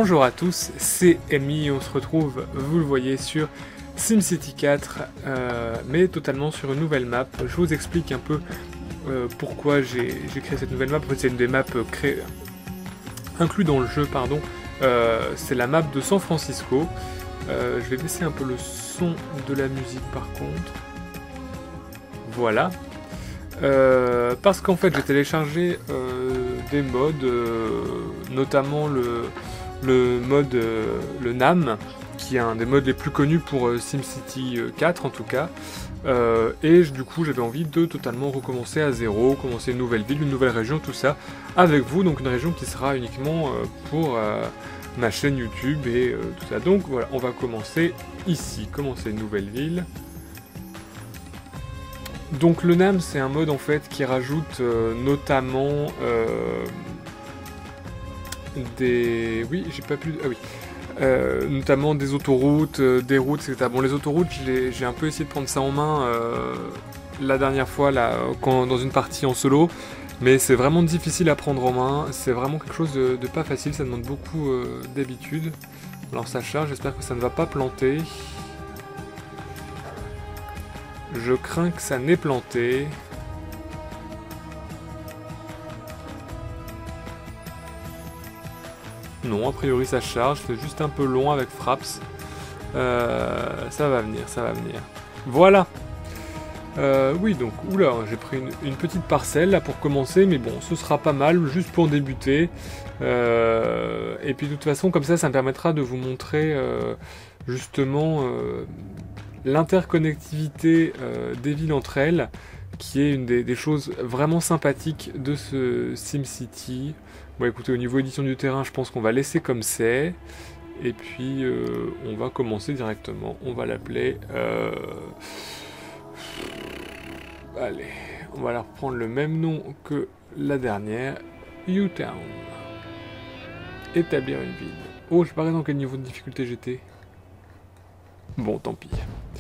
Bonjour à tous, c'est Amy et on se retrouve, vous le voyez, sur SimCity 4, mais totalement sur une nouvelle map. Je vous explique un peu pourquoi j'ai créé cette nouvelle map. En fait, c'est une des maps inclus dans le jeu, pardon. C'est la map de San Francisco. Je vais baisser un peu le son de la musique par contre. Voilà. Parce qu'en fait j'ai téléchargé des mods, notamment le mode le NAM, qui est un des mods les plus connus pour SimCity 4 en tout cas, et du coup j'avais envie de totalement recommencer à zéro, commencer une nouvelle ville, une nouvelle région, tout ça avec vous, donc une région qui sera uniquement pour ma chaîne YouTube et tout ça. Donc voilà, on va commencer ici, commencer une nouvelle ville. Donc le NAM, c'est un mode en fait qui rajoute notamment des... Oui, j'ai pas pu... Ah oui. Notamment des autoroutes, des routes, etc. Bon, les autoroutes, j'ai un peu essayé de prendre ça en main la dernière fois, là, dans une partie en solo, mais c'est vraiment difficile à prendre en main. C'est vraiment quelque chose de pas facile, ça demande beaucoup d'habitude. Alors ça charge, j'espère que ça ne va pas planter. Je crains que ça n'ait planté. Non, a priori ça charge, c'est juste un peu long avec Fraps. Ça va venir, ça va venir. Voilà. Oui, donc, oula, j'ai pris une petite parcelle là pour commencer, mais bon, ce sera pas mal, juste pour débuter. Et puis de toute façon, comme ça me permettra de vous montrer justement... l'interconnectivité des villes entre elles, qui est une des choses vraiment sympathiques de ce SimCity. Bon écoutez, au niveau édition du terrain, je pense qu'on va laisser comme c'est. Et puis on va commencer directement. On va l'appeler... Allez, on va leur prendre le même nom que la dernière. U-Town. Établir une ville. Oh, je sais pas dans quel niveau de difficulté j'étais. Bon, tant pis.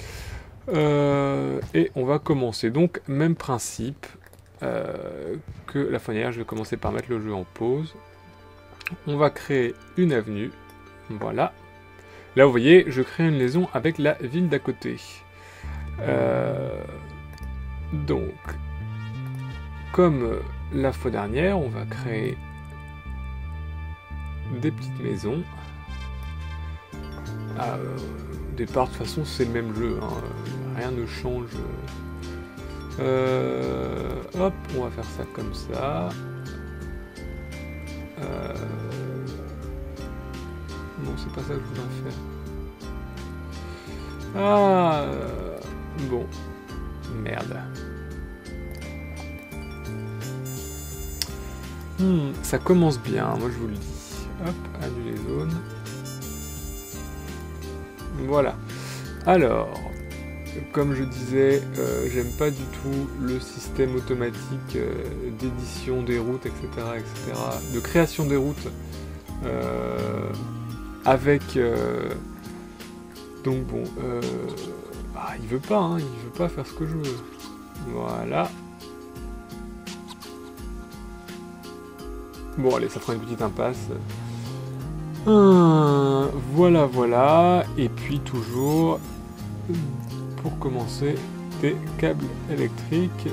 Et on va commencer. Donc, même principe que la fois dernière. Je vais commencer par mettre le jeu en pause. On va créer une avenue. Voilà. Là, vous voyez, je crée une liaison avec la ville d'à côté. Donc, comme la fois dernière, on va créer des petites maisons. Au départ, de toute façon, c'est le même jeu, hein. Rien ne change. Hop, on va faire ça comme ça. Non, c'est pas ça que je voulais faire. Bon. Merde. Ça commence bien, moi je vous le dis. Hop, annuler zone. Voilà. Alors, comme je disais, j'aime pas du tout le système automatique d'édition des routes, etc., etc., de création des routes avec... donc bon, il veut pas, hein, il veut pas faire ce que je veux. Voilà. Bon, allez, ça fera une petite impasse. Voilà, voilà. Et puis toujours, pour commencer, des câbles électriques.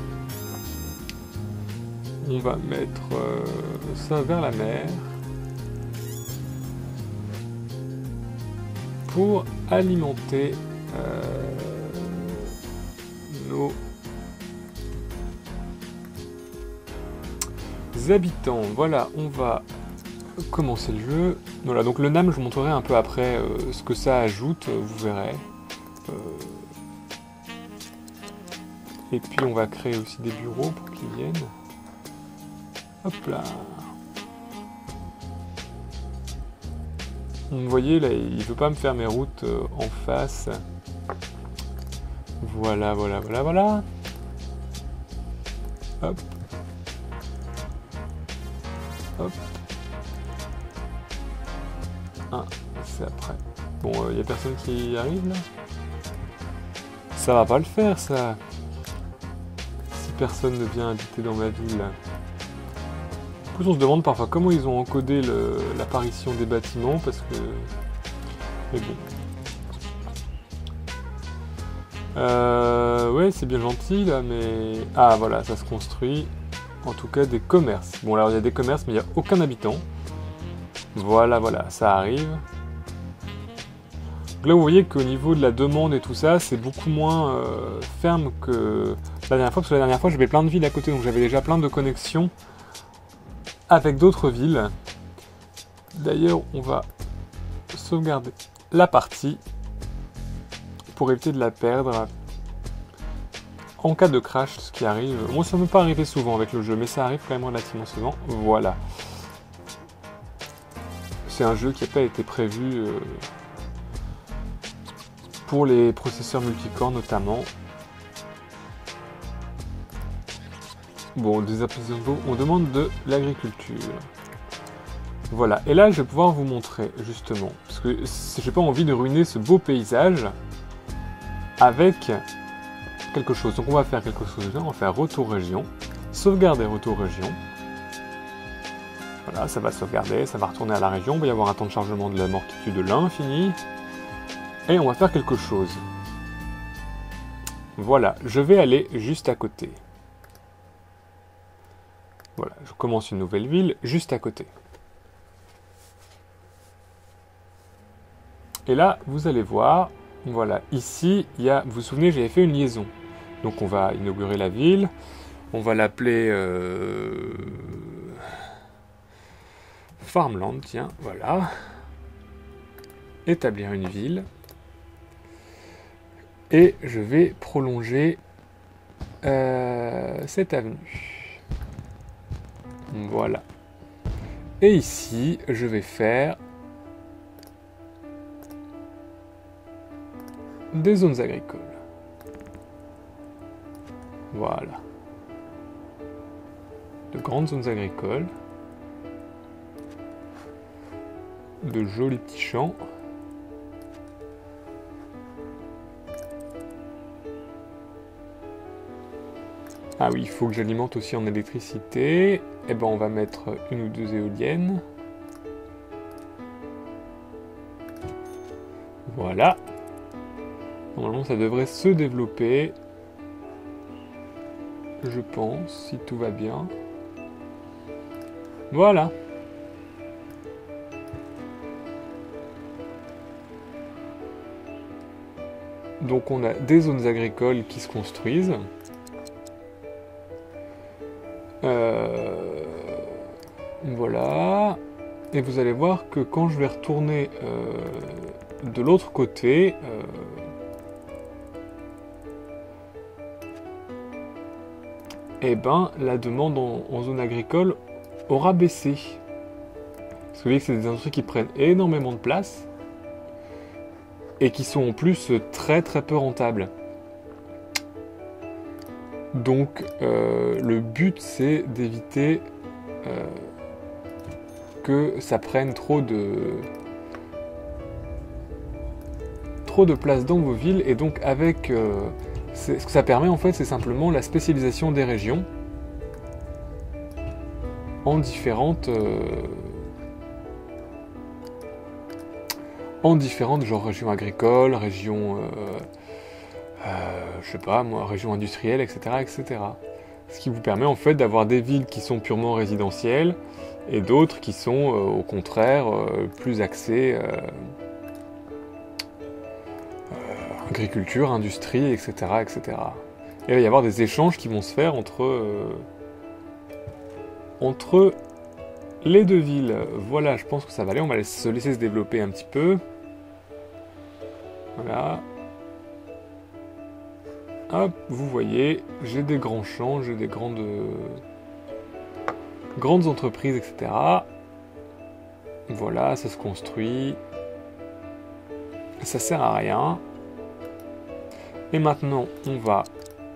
On va mettre ça vers la mer. Pour alimenter nos habitants. Voilà, on va commencer le jeu. Voilà, donc le NAM, je vous montrerai un peu après ce que ça ajoute, vous verrez. Et puis on va créer aussi des bureaux pour qu'ils viennent. Hop là. Vous voyez, là, il veut pas me faire mes routes en face. Voilà, voilà, voilà, voilà. Hop. Hop. C'est après. Bon, y a personne qui arrive là? Ça va pas le faire, ça. Si personne ne vient habiter dans ma ville. En plus, on se demande parfois comment ils ont encodé l'apparition des bâtiments, parce que... Mais bon. Ouais, c'est bien gentil, là, mais... Ah, voilà, ça se construit. En tout cas, des commerces. Bon, alors, il y a des commerces, mais il n'y a aucun habitant. Voilà, voilà, ça arrive. Donc là, vous voyez qu'au niveau de la demande et tout ça, c'est beaucoup moins ferme que la dernière fois, parce que la dernière fois, j'avais plein de villes à côté, donc j'avais déjà plein de connexions avec d'autres villes. D'ailleurs, on va sauvegarder la partie pour éviter de la perdre en cas de crash, ce qui arrive. Moi, ça ne peut pas arriver souvent avec le jeu, mais ça arrive quand même relativement souvent. Voilà. C'est un jeu qui n'a pas été prévu pour les processeurs multicore notamment. Bon, des applications, on demande de l'agriculture. Voilà, et là je vais pouvoir vous montrer justement, parce que j'ai pas envie de ruiner ce beau paysage avec quelque chose. Donc on va faire quelque chose, on va faire retour région, sauvegarder retour région. Voilà, ça va sauvegarder, ça va retourner à la région, il va y avoir un temps de chargement de l'amortitude de l'infini. Et on va faire quelque chose. Voilà, je vais aller juste à côté. Voilà, je commence une nouvelle ville juste à côté. Et là, vous allez voir, voilà, ici, il y a, vous vous souvenez, j'avais fait une liaison. Donc on va inaugurer la ville, on va l'appeler Farmland, tiens, voilà. Établir une ville. Et je vais prolonger cette avenue. Voilà. Et ici, je vais faire des zones agricoles. Voilà. De grandes zones agricoles. De jolis petits champs. Ah oui, il faut que j'alimente aussi en électricité. Eh ben, on va mettre une ou deux éoliennes. Voilà. Normalement, ça devrait se développer. Je pense, si tout va bien. Voilà. Donc on a des zones agricoles qui se construisent. Voilà. Et vous allez voir que quand je vais retourner de l'autre côté, eh ben, la demande en zone agricole aura baissé. Parce que vous voyez que c'est des industries qui prennent énormément de place et qui sont en plus très très peu rentables. Donc le but c'est d'éviter que ça prenne trop de place dans vos villes, et donc avec ce que ça permet en fait, c'est simplement la spécialisation des régions en différentes genre régions agricoles, régions je sais pas moi, régions industrielles, etc., etc. Ce qui vous permet en fait d'avoir des villes qui sont purement résidentielles et d'autres qui sont au contraire plus axées agriculture, industrie, etc., etc. Et il va y avoir des échanges qui vont se faire entre les deux villes. Voilà, je pense que ça va aller. On va se laisser se développer un petit peu. Voilà. Hop, vous voyez, j'ai des grands champs, j'ai des grandes entreprises, etc. Voilà, ça se construit. Ça sert à rien. Et maintenant, on va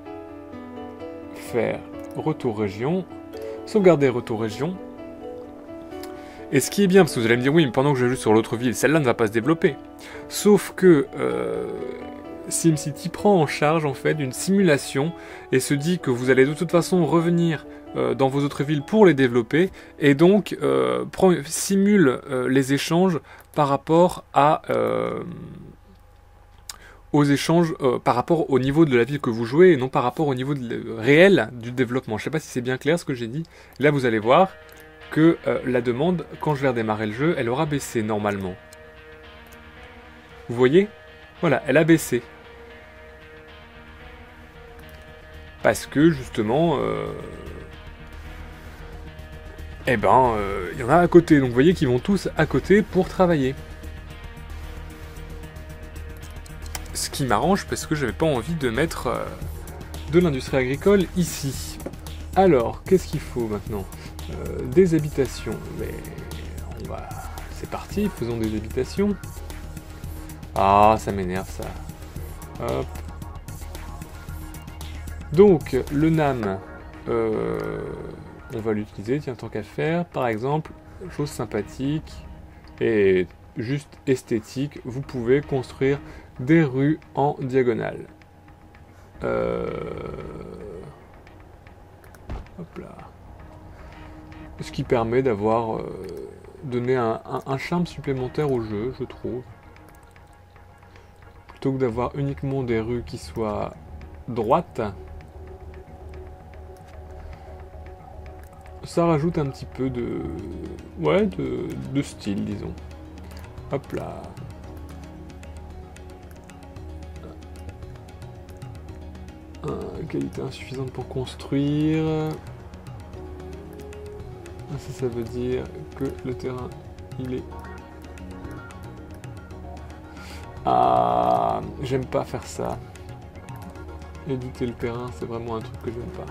faire retour région, sauvegarder retour région. Et ce qui est bien, parce que vous allez me dire, oui, mais pendant que je joue sur l'autre ville, celle-là ne va pas se développer. Sauf que SimCity prend en charge en fait une simulation et se dit que vous allez de toute façon revenir dans vos autres villes pour les développer, et donc simule les échanges par rapport à aux échanges par rapport au niveau de la ville que vous jouez et non par rapport au niveau réel du développement. Je ne sais pas si c'est bien clair ce que j'ai dit. Là vous allez voir que la demande, quand je vais redémarrer le jeu, elle aura baissé normalement. Vous voyez? Voilà, elle a baissé. Parce que justement, il y en a à côté. Donc vous voyez qu'ils vont tous à côté pour travailler. Ce qui m'arrange parce que j'avais pas envie de mettre de l'industrie agricole ici. Alors, qu'est-ce qu'il faut maintenant? Des habitations. Mais c'est parti, faisons des habitations. Ah, ça m'énerve ça. Hop. Donc, le NAM, on va l'utiliser, tiens, tant qu'à faire. Par exemple, chose sympathique et juste esthétique, vous pouvez construire des rues en diagonale. Hop là. Ce qui permet d'avoir donné un charme supplémentaire au jeu, je trouve. Plutôt que d'avoir uniquement des rues qui soient droites, ça rajoute un petit peu de style, disons. Hop là. Qualité insuffisante pour construire. Ça veut dire que le terrain, il est... Ah, j'aime pas faire ça. Éditer le terrain, c'est vraiment un truc que j'aime pas.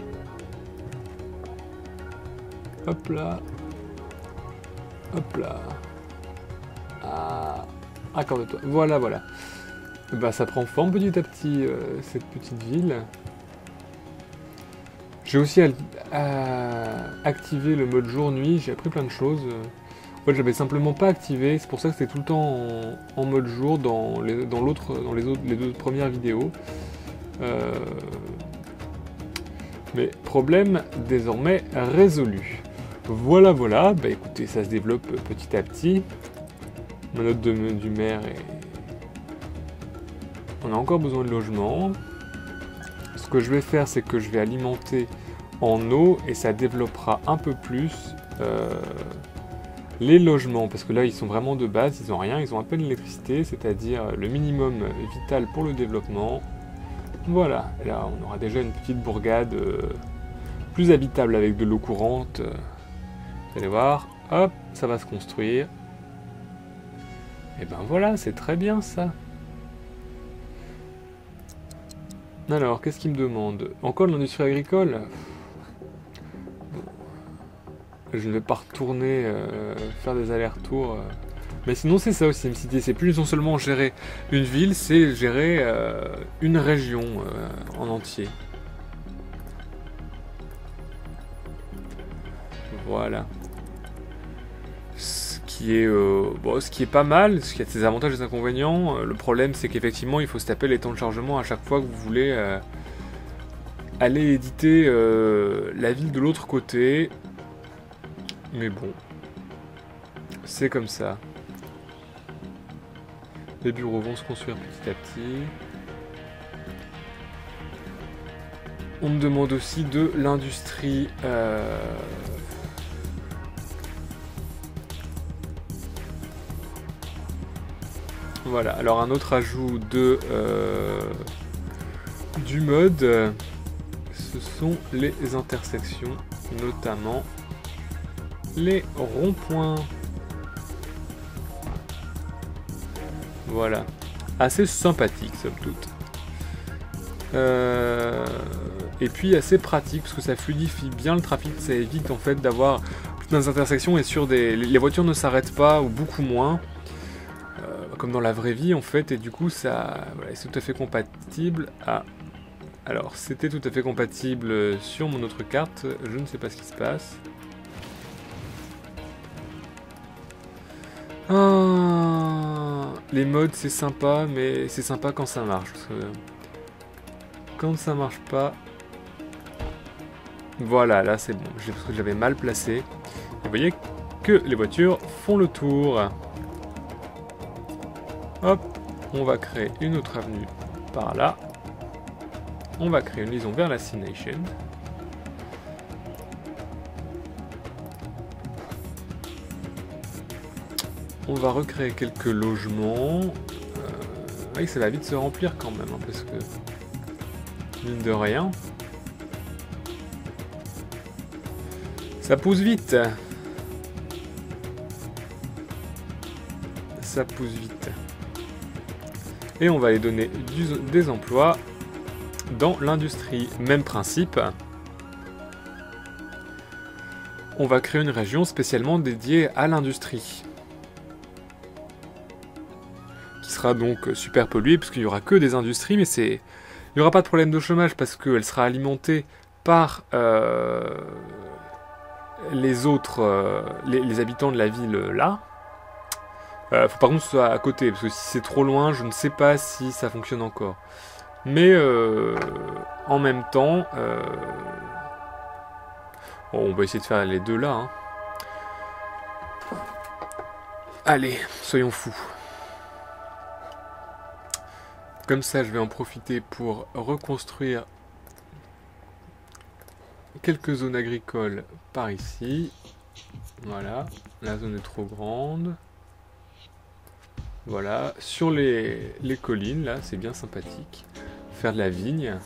Hop là. Hop là. Ah, accorde-toi. Voilà, voilà. Bah, ça prend forme petit à petit, cette petite ville. J'ai aussi activé le mode jour-nuit, j'ai appris plein de choses. En fait, j'avais simplement pas activé, c'est pour ça que c'était tout le temps en mode jour dans les deux premières vidéos. Mais problème désormais résolu. Voilà, voilà, bah écoutez, ça se développe petit à petit. Ma note d'humeur est... On a encore besoin de logement. Ce que je vais faire, c'est que je vais alimenter en eau et ça développera un peu plus les logements. Parce que là, ils sont vraiment de base, ils n'ont rien, ils ont à peine l'électricité, c'est-à-dire le minimum vital pour le développement. Voilà, et là, on aura déjà une petite bourgade plus habitable avec de l'eau courante. Vous allez voir, hop, ça va se construire. Et ben voilà, c'est très bien ça. Alors, qu'est-ce qu'il me demande? Encore de l'industrie agricole? Je ne vais pas retourner faire des allers-retours. Mais sinon, c'est ça aussi, SimCity. C'est plus non seulement gérer une ville, c'est gérer une région en entier. Voilà. Ce qui est pas mal, ce qui a ses avantages et ses inconvénients. Le problème, c'est qu'effectivement, il faut se taper les temps de chargement à chaque fois que vous voulez aller éditer la ville de l'autre côté. Mais bon, c'est comme ça. Les bureaux vont se construire petit à petit. On me demande aussi de l'industrie. Voilà, alors un autre ajout du mode, ce sont les intersections, notamment les ronds-points. Voilà, assez sympathique somme toute. Et puis assez pratique parce que ça fluidifie bien le trafic, ça évite en fait d'avoir des intersections et les voitures ne s'arrêtent pas ou beaucoup moins. Comme dans la vraie vie en fait, et du coup ça, voilà, c'est tout à fait compatible à... Alors c'était tout à fait compatible sur mon autre carte, je ne sais pas ce qui se passe. les modes c'est sympa, mais c'est sympa quand ça marche. Parce que quand ça marche pas... Voilà, là c'est bon. Parce que j'avais mal placé. Et vous voyez que les voitures font le tour. Hop, on va créer une autre avenue par là. On va créer une liaison vers la Sea Nation. On va recréer quelques logements. Oui, ça va vite se remplir quand même, hein, parce que mine de rien, ça pousse vite. Ça pousse vite. Et on va les donner des emplois dans l'industrie. Même principe. On va créer une région spécialement dédiée à l'industrie. Qui sera donc super polluée, parce qu'il n'y aura que des industries, mais il n'y aura pas de problème de chômage, parce qu'elle sera alimentée par les autres, les habitants de la ville là. Faut par contre que ce soit à côté, parce que si c'est trop loin, je ne sais pas si ça fonctionne encore. Mais en même temps, bon, on va essayer de faire les deux là. Hein. Allez, soyons fous. Comme ça, je vais en profiter pour reconstruire quelques zones agricoles par ici. Voilà, la zone est trop grande. Voilà, sur les collines, là, c'est bien sympathique. Faire de la vigne.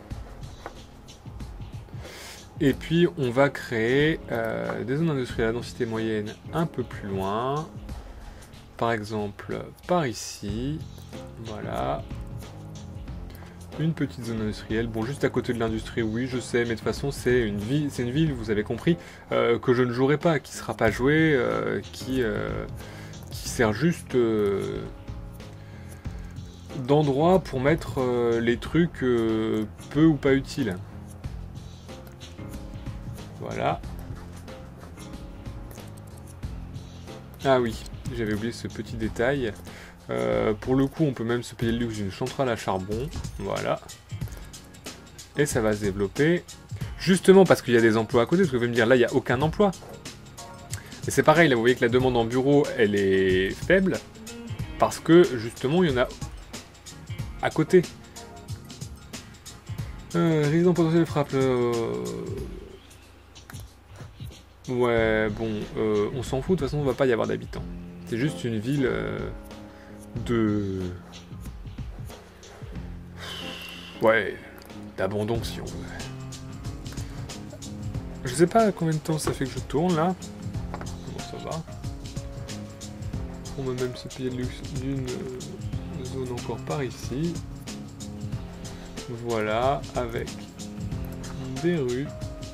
Et puis, on va créer des zones industrielles à densité moyenne un peu plus loin. Par exemple, par ici. Voilà. Une petite zone industrielle, bon juste à côté de l'industrie, oui je sais, mais de toute façon c'est une ville, vous avez compris, que je ne jouerai pas, qui ne sera pas jouée, qui sert juste d'endroit pour mettre les trucs peu ou pas utiles. Voilà. Ah oui, j'avais oublié ce petit détail. Pour le coup, on peut même se payer le luxe d'une centrale à charbon. Voilà. Et ça va se développer. Justement parce qu'il y a des emplois à côté. Parce que vous allez me dire, là, il n'y a aucun emploi. Et c'est pareil, là, vous voyez que la demande en bureau, elle est faible. Parce que, justement, il y en a à côté. Résident potentiel frappe. Ouais, bon, on s'en fout. De toute façon, on va pas y avoir d'habitants. C'est juste une ville... Ouais, d'abandon si on veut. Je sais pas combien de temps ça fait que je tourne là. Bon, ça va. On va même se payer le luxe d'une zone encore par ici. Voilà, avec des rues.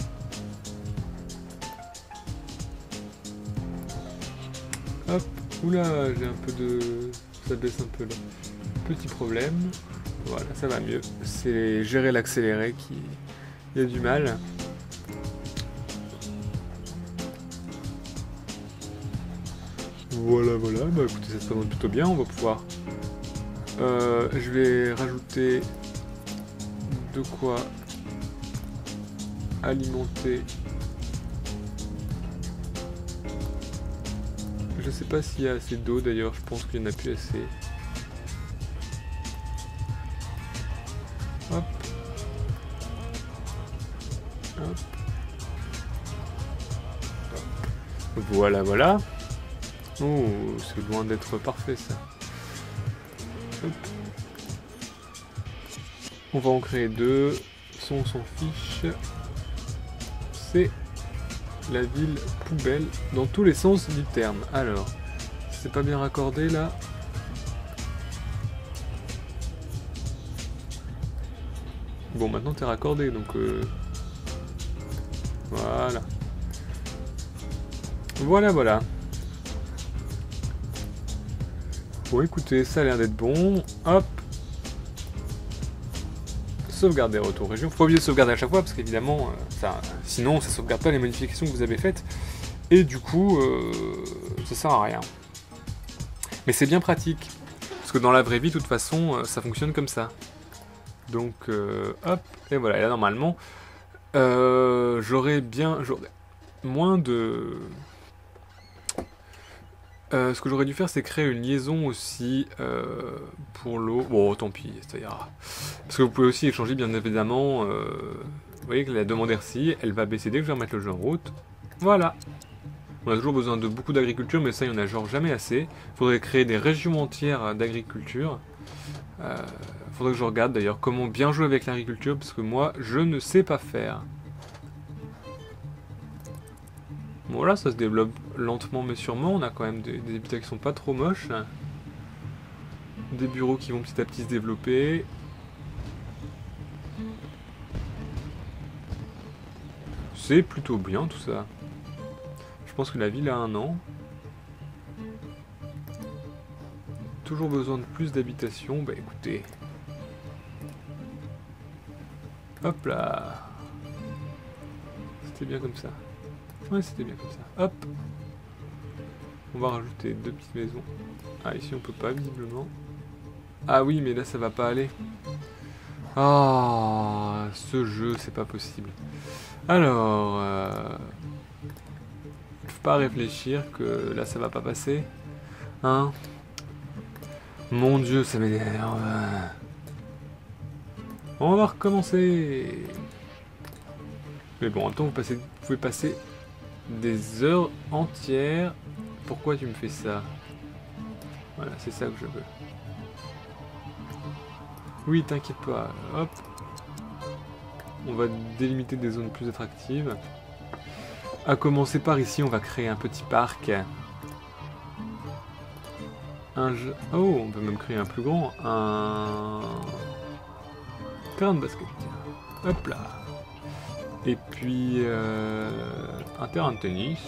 Hop, oula, j'ai un peu de... Ça baisse un peu là. Petit problème. Voilà, ça va mieux. C'est gérer l'accéléré qui... Il y a du mal. Voilà, voilà. Bah écoutez, ça se présente plutôt bien. On va pouvoir... je vais rajouter de quoi alimenter. Je sais pas s'il y a assez d'eau d'ailleurs, je pense qu'il n'y en a plus assez. Hop. Hop. Hop. Voilà, voilà. Oh, c'est loin d'être parfait ça. Hop. On va en créer deux. Ça, on s'en fiche. C'est la ville poubelle dans tous les sens du terme. Alors, c'est pas bien raccordé là. Bon, maintenant t'es raccordé donc voilà. Voilà, voilà. Bon, écoutez, ça a l'air d'être bon. Hop. Sauvegarder retour région. Faut pas oublier de sauvegarder à chaque fois parce qu'évidemment, sinon ça sauvegarde pas les modifications que vous avez faites. Et du coup, ça sert à rien. Mais c'est bien pratique. Parce que dans la vraie vie, de toute façon, ça fonctionne comme ça. Donc, hop, et voilà. Et là, normalement, j'aurais moins de... ce que j'aurais dû faire, c'est créer une liaison aussi pour l'eau. Bon, tant pis, ça ira. Parce que vous pouvez aussi échanger, bien évidemment. Vous voyez que la demande RCI, elle va baisser dès que je vais remettre le jeu en route. Voilà. On a toujours besoin de beaucoup d'agriculture, mais ça, il n'y en a genre jamais assez. Il faudrait créer des régions entières d'agriculture. Faudrait que je regarde d'ailleurs comment bien jouer avec l'agriculture, parce que moi, je ne sais pas faire. Bon là, ça se développe lentement mais sûrement. On a quand même des habitats qui sont pas trop moches. Des bureaux qui vont petit à petit se développer. C'est plutôt bien tout ça. Je pense que la ville a 1 an. Toujours besoin de plus d'habitation. Bah écoutez. Hop là. C'était bien comme ça. Ouais, c'était bien comme ça. Hop. On va rajouter 2 petites maisons. Ah, ici on peut pas visiblement. Ah oui, mais là ça va pas aller. Ah, ce jeu, c'est pas possible. Alors, faut pas réfléchir que là ça va pas passer. Hein? Mon Dieu, ça m'énerve. On va recommencer. Mais bon, en même temps, vous pouvez passer des heures entières. Pourquoi tu me fais ça? Voilà, c'est ça que je veux. Oui, t'inquiète pas. Hop. On va délimiter des zones plus attractives. À commencer par ici, on va créer un petit parc. Oh, on peut même créer un plus grand. Un terrain de basket. Hop là. Et puis un terrain de tennis.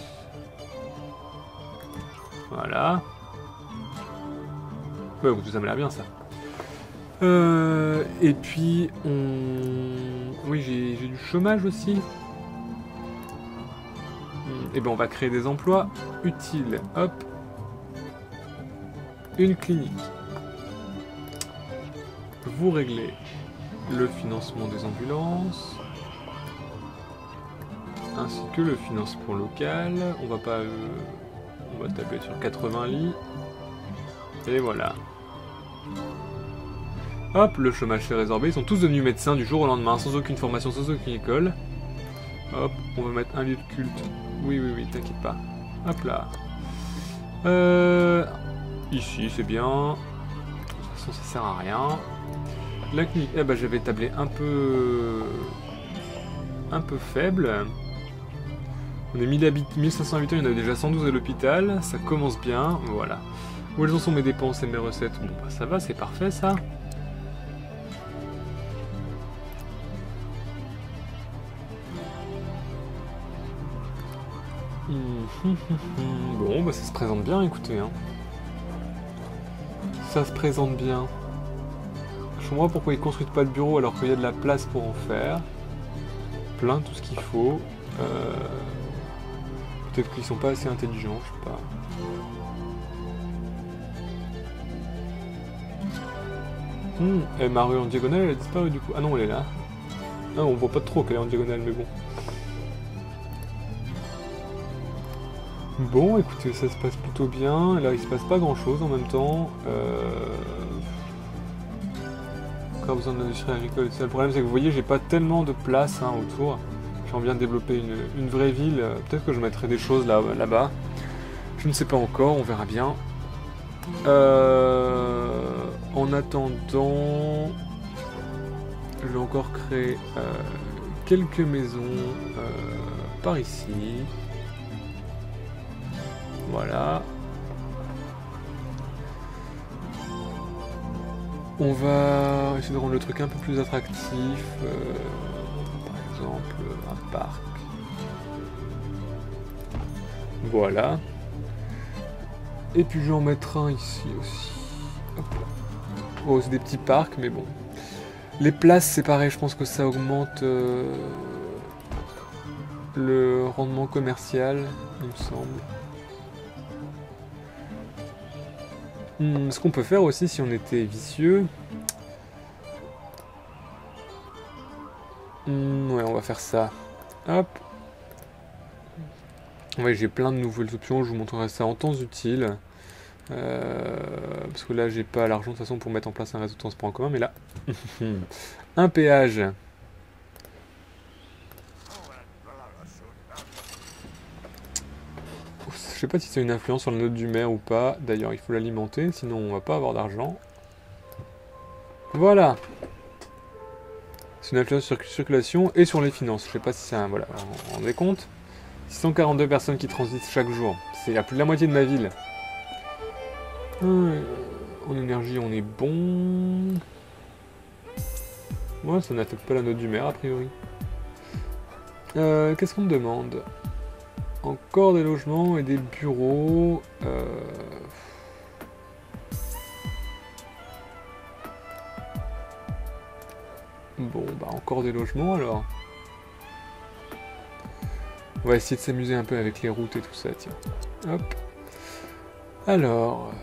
Voilà. Ouais, tout ça m'a l'air bien ça. Et puis oui, j'ai du chômage aussi. Et ben on va créer des emplois utiles. Hop. Une clinique. Vous réglez le financement des ambulances. Ainsi que le financement local. On va taper sur 80 lits. Et voilà. Hop, le chômage s'est résorbé. Ils sont tous devenus médecins du jour au lendemain, sans aucune formation, sans aucune école. Hop, on va mettre un lieu de culte. Oui, t'inquiète pas. Hop là. Ici, c'est bien. De toute façon, ça sert à rien. La clinique, eh ben, j'avais tablé un peu faible. On est 1500 habitants, il y en a déjà 112 à l'hôpital. Ça commence bien, voilà. Où elles en sont mes dépenses et mes recettes? Bon, bah ça va, c'est parfait ça. Bon, bah ça se présente bien, écoutez. Hein. Ça se présente bien. Je comprends pourquoi ils construisent pas le bureau alors qu'il y a de la place pour en faire. Plein, tout ce qu'il faut. Peut-être qu'ils sont pas assez intelligents, je sais pas. Et ma rue en diagonale, elle a disparu du coup. Ah non, elle est là. Ah, on voit pas trop qu'elle est en diagonale, mais bon. Bon, écoutez, ça se passe plutôt bien. Là, il se passe pas grand-chose en même temps. Encore besoin de l'industrie agricole et tout ça. Le problème, c'est que vous voyez, j'ai pas tellement de place autour. J'aimerais bien développer une vraie ville. Peut-être que je mettrai des choses là-bas. Je ne sais pas encore, on verra bien. En attendant, je vais encore créer quelques maisons par ici. Voilà. On va essayer de rendre le truc un peu plus attractif. Par exemple, un parc. Voilà. Et puis je vais en mettre un ici aussi. Hop là. Oh, c'est des petits parcs, mais bon. Les places, c'est pareil, je pense que ça augmente le rendement commercial, il me semble. Ce qu'on peut faire aussi si on était vicieux... ouais, on va faire ça. Hop. Ouais, j'ai plein de nouvelles options, je vous montrerai ça en temps utile. Parce que là, j'ai pas l'argent de toute façon pour mettre en place un réseau de transport en commun, mais là... un péage. Je sais pas si c'est une influence sur la note du maire ou pas. D'ailleurs, il faut l'alimenter, sinon on va pas avoir d'argent. Voilà. C'est une influence sur la circulation et sur les finances. Je sais pas si c'est un... Voilà, on rendez compte. 642 personnes qui transitent chaque jour. C'est à plus de la moitié de ma ville. En énergie, on est bon. Ouais, ça n'affecte pas la note du maire, a priori. Qu'est-ce qu'on me demande? Encore des logements et des bureaux. Bon, bah encore des logements alors. On va essayer de s'amuser un peu avec les routes et tout ça, tiens. Hop. Alors...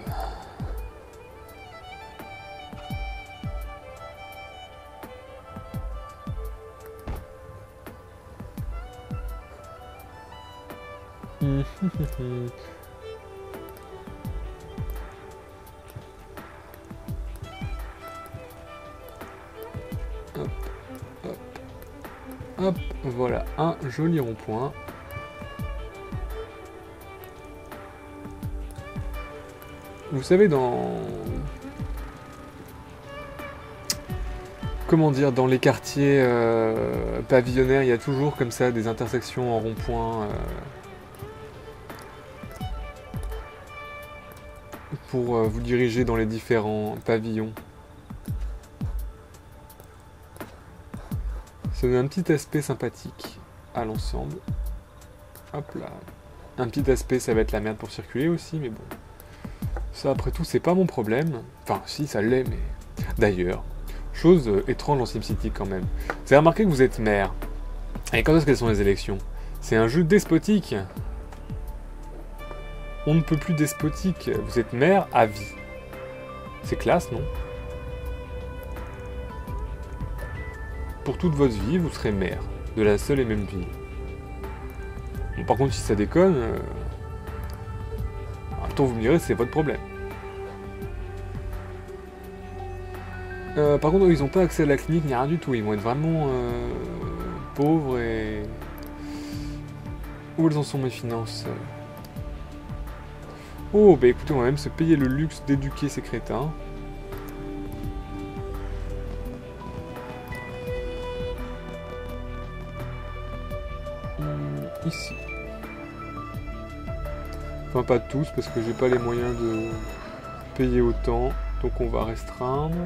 Hop, hop, hop, voilà, un joli rond-point. Vous savez, comment dire, dans les quartiers pavillonnaires, il y a toujours comme ça des intersections en rond-point pour vous diriger dans les différents pavillons. Ça donne un petit aspect sympathique à l'ensemble. Hop là. Un petit aspect, ça va être la merde pour circuler aussi, mais bon. Ça, après tout, c'est pas mon problème. Enfin, si, ça l'est, mais... D'ailleurs, chose étrange en SimCity quand même. Vous avez remarqué que vous êtes maire. Et quand est-ce qu'elles sont les élections? C'est un jeu despotique. On ne peut plus despotique. Vous êtes maire à vie. C'est classe, non? Pour toute votre vie, vous serez maire. De la seule et même ville. Bon, par contre, si ça déconne... En même temps, vous me direz, c'est votre problème. Par contre, ils n'ont pas accès à la clinique, ni rien du tout. Ils vont être vraiment pauvres et... Où elles en sont mes finances? Oh, bah écoutez, on va même se payer le luxe d'éduquer ces crétins. Ici. Enfin, pas tous, parce que j'ai pas les moyens de payer autant. Donc on va restreindre.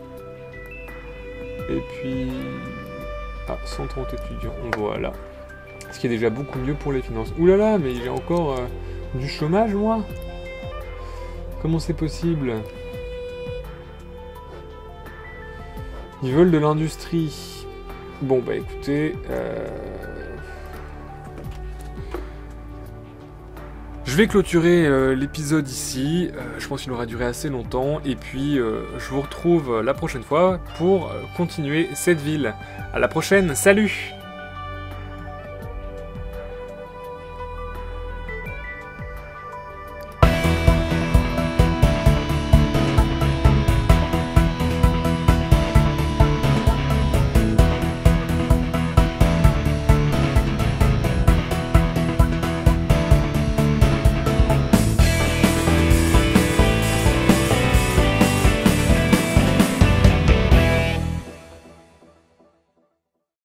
Et puis... Ah, 130 étudiants, voilà. Ce qui est déjà beaucoup mieux pour les finances. Ouh là là, mais j'ai encore du chômage, moi? Comment c'est possible? Ils veulent de l'industrie. Bon, bah écoutez... Je vais clôturer l'épisode ici, je pense qu'il aura duré assez longtemps, et puis je vous retrouve la prochaine fois pour continuer cette ville. À la prochaine, salut!